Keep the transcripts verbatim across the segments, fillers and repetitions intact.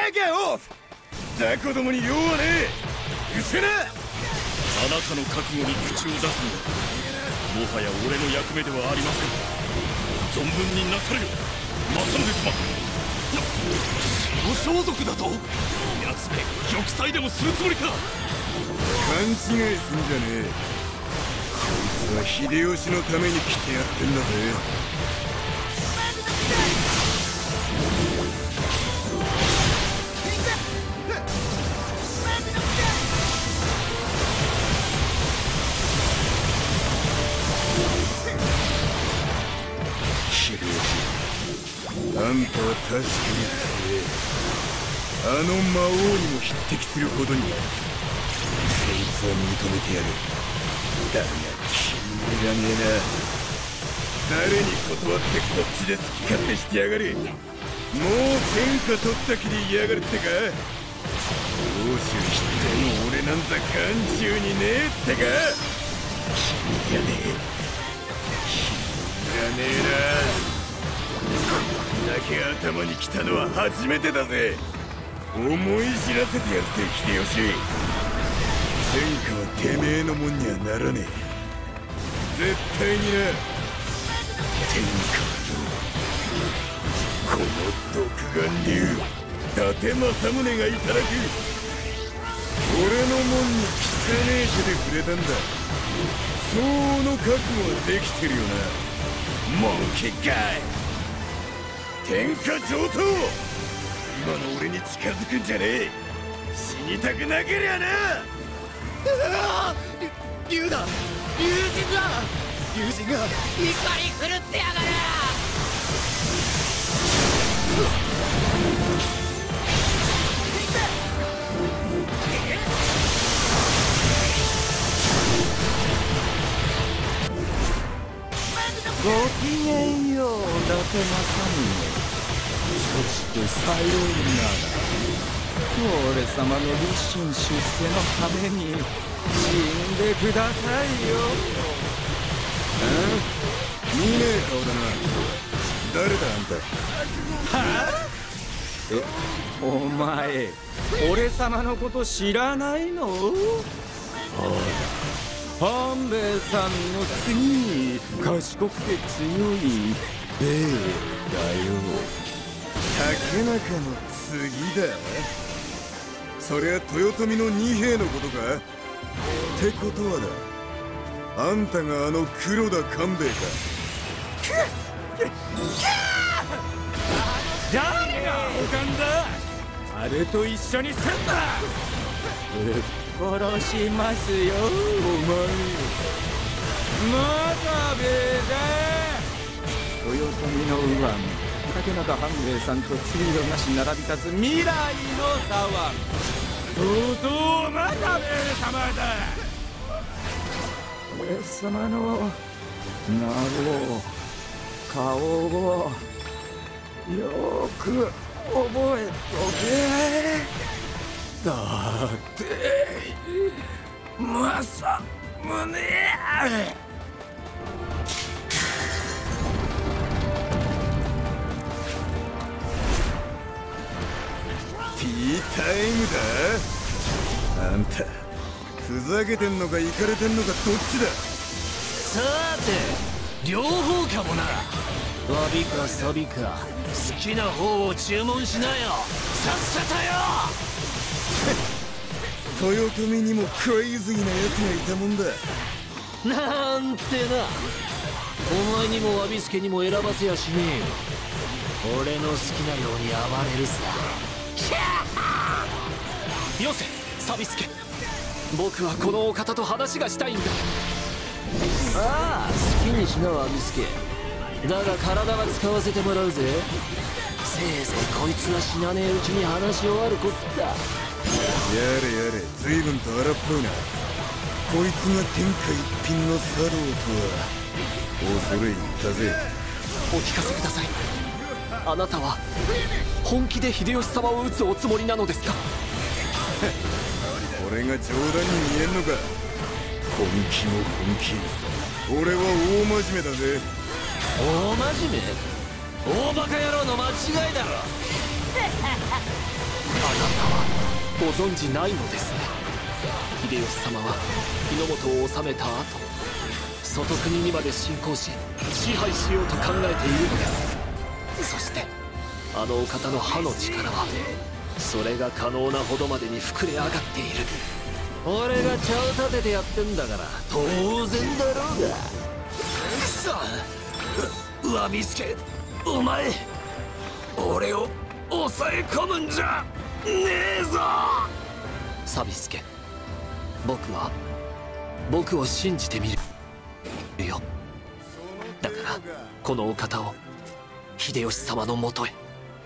バカオフ。雑魚どもに用はねえ。うせな。 あなたの覚悟に口を出すのはもはや俺の役目ではありません。存分になされよ政宗様。 白装束だと。奴め玉砕でもするつもりか。 勘違いすんじゃねえ。こいつは秀吉のために来てやってんだぜ。秀吉、あんたは確かに強え。あの魔王にも匹敵するほどにはそいつは認めてやる。だが君がねえな。誰に断ってこっちで好き勝手してやがる。もう天下取った気でいやがるってか。欧州筆頭の俺なんざ眼中にねえってか。君がねえ君がねえな。こんだけ頭に来たのは初めてだぜ。思い知らせてやるぜ秀吉。天下はてめえのもんにはならねえ。絶対にな。天下はよ、この独眼竜伊達政宗がいただく。俺のもんに汚え手で触れたんだ。相応の覚悟はできてるよな。モンキーかい。天下上等。今の俺に近づくんじゃねえ。死にたくなけりゃな。 竜だ、竜神だ。竜神が怒り狂ってやがる。 ごきげんよう、伊達政宗。そしてさようなら、俺様の立身出世のために死んでくださいよ。 あ？見ねえ顔だな。誰だあんた。 はあ？え、お前俺様のこと知らないの？半兵衛さんの次に賢くて強い兵衛だよ。 竹中の次だ。そりゃ豊臣の二兵のことか。ってことはだ、あんたがあの黒田官兵衛か。 誰が他んだ。あれと一緒にすんだ。殺しますよお前。まだべだ。豊臣の右腕竹中半兵衛さんと次のなし並び立つ未来の左腕、とうとうまだべ様だ。俺様の名を顔をよく覚えとけ。だって政宗。 ティータイムだ。あんたふざけてんのかイカれてんのかどっちだ。 さて両方かもな。わびかさびか好きな方を注文しなよ。さっさとよ。 豊臣にもクレイジーなやつがいたもんだ。 なんてな。お前にもわびすけにも選ばせやしねえよ。俺の好きなように暴れるさ。よせサビスケ、僕はこのお方と話がしたいんだ。ああ好きにしなわびすけ。だが体は使わせてもらうぜ。せいぜいこいつが死なねえうちに話し終わるこった。 やれやれ、随分と荒っぽいな。こいつが天下一品の茶道とは恐れ入ったぜ。 お聞かせください。あなたは本気で秀吉様を討つおつもりなのですか。 俺が冗談に見えんのか。本気も本気。俺は大真面目だぜ。 大真面目？大バカ野郎の間違いだろ。 ご存じないのですね。秀吉様は日の本を治めた後、外国にまで侵攻し支配しようと考えているのです。そしてあのお方の歯の力はそれが可能なほどまでに膨れ上がっている。俺が茶を立ててやってんだから当然だろうが。くそ、上見助、お前俺を抑え込むんじゃねえぞ。サビスケ、僕は僕を信じてみるよ。だからこのお方を秀吉様のもとへ。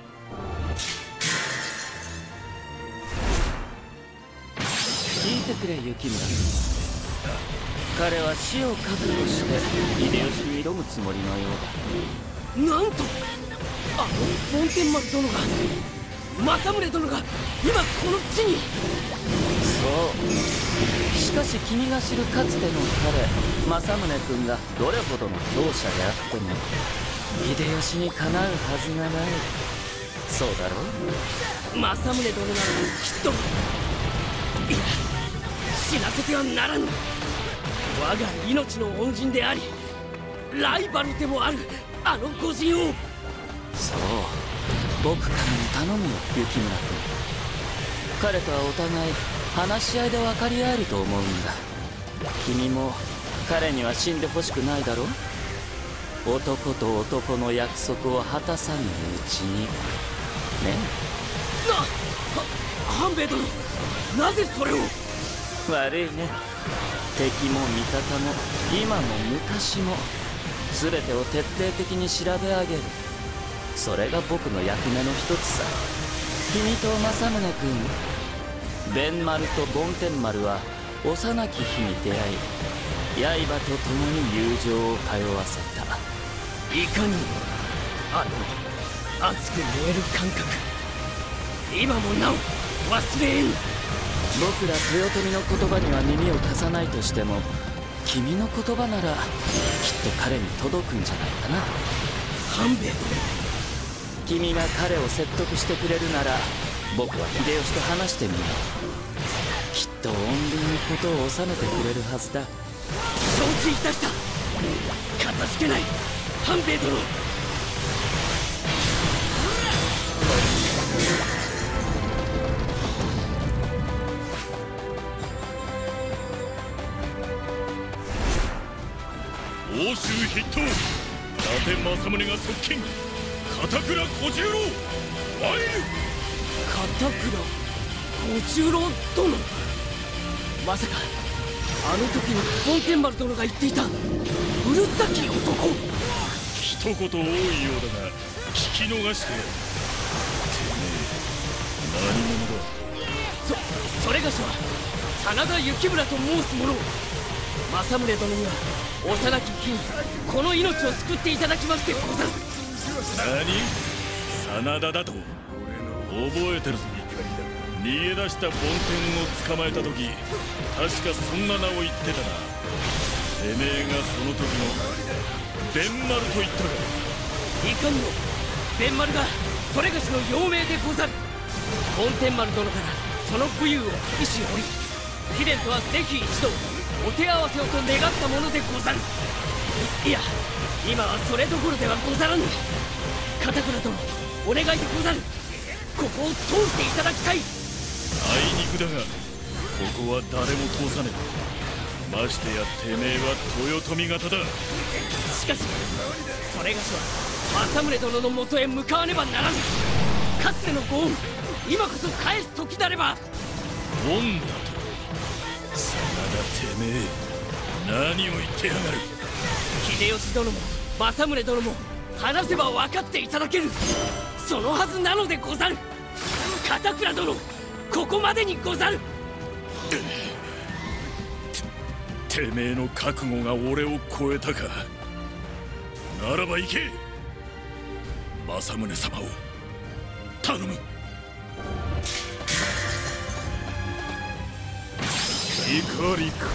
聞いてくれ雪村。彼は死を覚悟して秀吉に挑むつもりのようだ。 なんとあの梵天丸殿が政宗殿が今この地に。 そう。しかし君が知るかつての彼政宗君がどれほどの強者であっても秀吉にかなうはずがない。そうだろう。 政宗殿ならきっと、いや死なせてはならぬ。我が命の恩人でありライバルでもあるあの御仁を。 そう、僕からも頼むよ雪村君。彼とはお互い話し合いで分かり合えると思うんだ。君も彼には死んでほしくないだろう。男と男の約束を果たさぬうちにね。 なは半兵衛殿、なぜそれを。 悪いね。敵も味方も今も昔も全てを徹底的に調べ上げる。それが僕の役目の一つさ。君と政宗君、弁丸と梵天丸は幼き日に出会い、刃と共に友情を通わせた。 いかにもあの熱く燃える感覚、今もなお忘れえぬ。 僕ら豊臣の言葉には耳を貸さないとしても、君の言葉ならきっと彼に届くんじゃないかな。 半兵衛殿、 君が彼を説得してくれるなら僕は秀吉と話してみよう。きっと穏便に事を収めてくれるはずだ。 承知いたした。かたじけない半兵衛殿。 欧州筆頭伊達政宗が側近片倉小十郎参る。 片倉小十郎殿、まさかあの時に梵天丸殿が言っていたうるさき男。 一言多いようだが聞き逃してやる。てめえ何者だ。 そそれがしは真田幸村と申す者。政宗殿には幼き日にこの命を救っていただきましてござる。 何、真田だと覚えてるぞ。逃げ出した梵天を捕まえた時確かそんな名を言ってたな。てめえがその時の弁丸と言ったか。 いかにも弁丸がそれがしの幼名でござる。梵天丸殿からその武勇を意志折り、貴殿とはぜひ一度お手合わせをと願ったものでござる。いいや今はそれどころではござらぬ。片倉殿、お願いでござる。ここを通していただきたい。 あいにくだがここは誰も通さねえ。ましてやてめえは豊臣方だ。 しかしそれがしは政宗殿のもとへ向かわねばならぬ。かつてのご恩、今こそ返す時なれば。 恩だと真田てめえ何を言ってやがる。 秀吉殿も政宗殿も話せば分かっていただける。そのはずなのでござる。片倉殿、ここまでにござる。 てめえの覚悟が俺を超えたか。ならば行け政宗様を頼む。 怒りか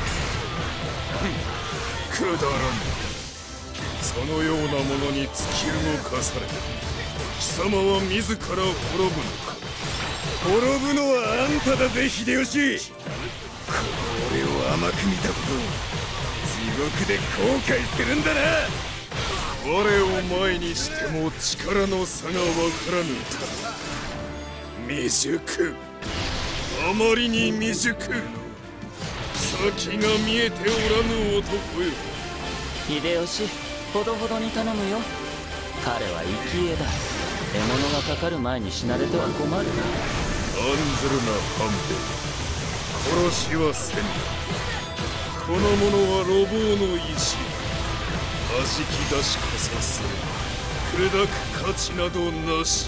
くだらん。そのようなものに突き動かされ貴様は自ら滅ぶのか。滅ぶのはあんただぜ秀吉。この俺を甘く見たこと地獄で後悔するんだな。我を前にしても力の差が分からぬと未熟、あまりに未熟。先が見えておらぬ男よ。 秀吉、ほどほどに頼むよ。彼は生き餌だ。獲物がかかる前に死なれては困る。 案ずるな半兵衛、殺しはせん。この者は路傍の石。弾き出しこさす砕く価値などなし。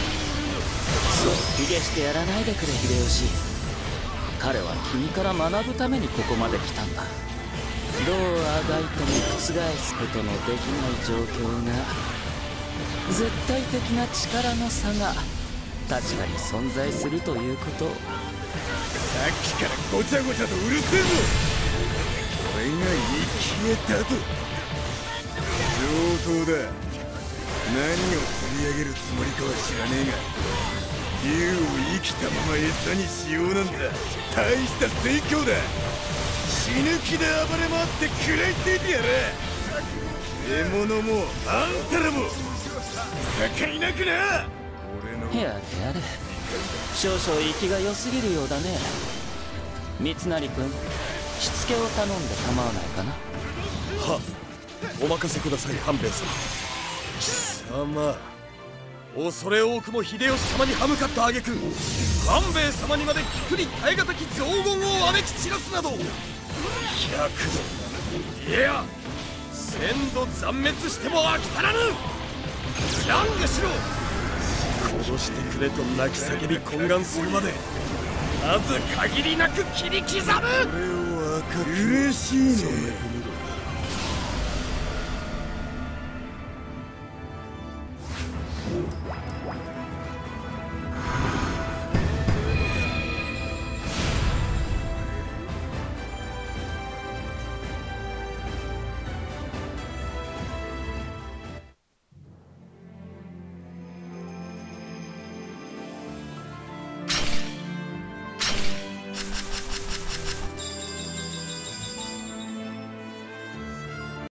卑下してやらないでくれ秀吉。彼は君から学ぶためにここまで来たんだ。どうあがいても覆すことのできない状況が、絶対的な力の差が確かに存在するということを。 さっきからごちゃごちゃとうるせえぞ。俺が生き餌だと。上等だ。何を釣り上げるつもりかは知らねえが、竜を生きたまま餌にしようなんだ大した盛況だ。死ぬ気で暴れ回って食らいついてやれ。獲物もあんたらも盛いなくな。 やれやれ、少々息が良すぎるようだね。三成君、しつけを頼んで構わないかな。 は、お任せください半兵衛様。貴様、恐れ多くも秀吉様に歯向かった挙句、半兵衛様にまで聞くに耐え難き雑言をあめき散らすなど、百度、いや千度残滅しても飽き足らぬ。乱がしろ。殺してくれと泣き叫び懇願するまで数限りなく切り刻む。俺を赤く嬉しいね。